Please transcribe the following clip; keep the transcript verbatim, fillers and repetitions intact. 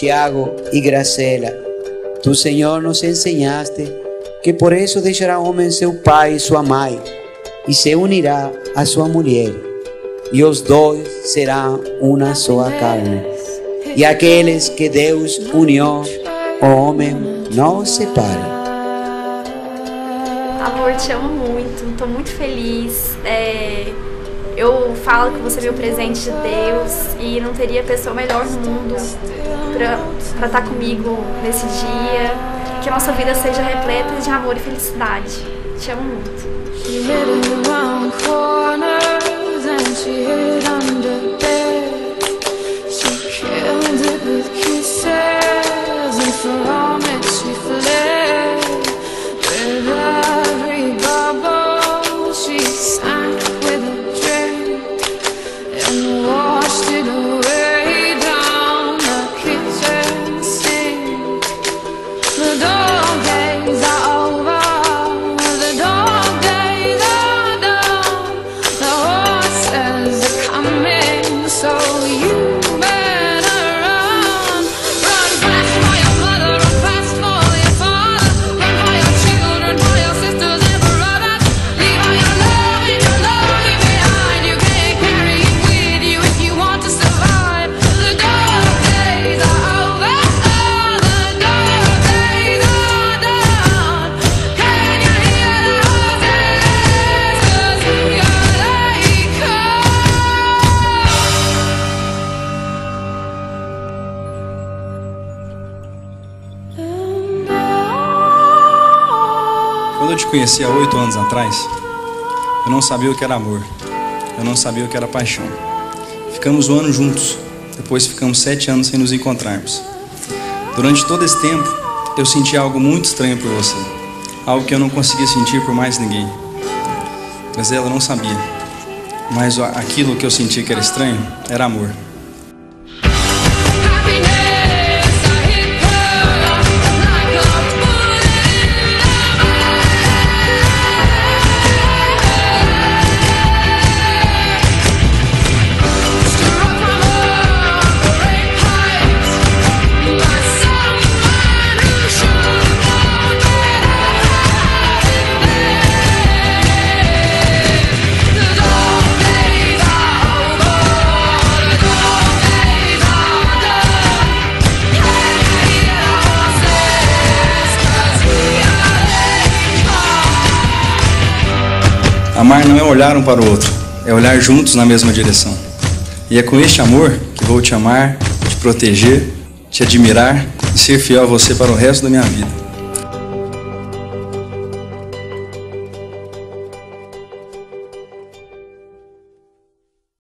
Tiago y Gracela. Tu, Señor, nos enseñaste que por eso deixará o homem seu pai e sua mãe e se unirá a sua mulher, e os dois serão uma só carne. E aqueles que Deus uniu, o homem não separa. Amor, te amo muito, estou muito feliz. É, eu falo que você é meu presente de Deus e não teria pessoa melhor no mundo para estar comigo nesse dia. Que a nossa vida seja repleta de amor e felicidade. Te amo muito. Quando eu te conheci há oito anos atrás, eu não sabia o que era amor, eu não sabia o que era paixão. Ficamos um ano juntos, depois ficamos sete anos sem nos encontrarmos. Durante todo esse tempo, eu senti algo muito estranho por você, algo que eu não conseguia sentir por mais ninguém. Mas ela não sabia, mas aquilo que eu sentia que era estranho era amor. Amar não é olhar um para o outro, é olhar juntos na mesma direção. E é com este amor que vou te amar, te proteger, te admirar e ser fiel a você para o resto da minha vida.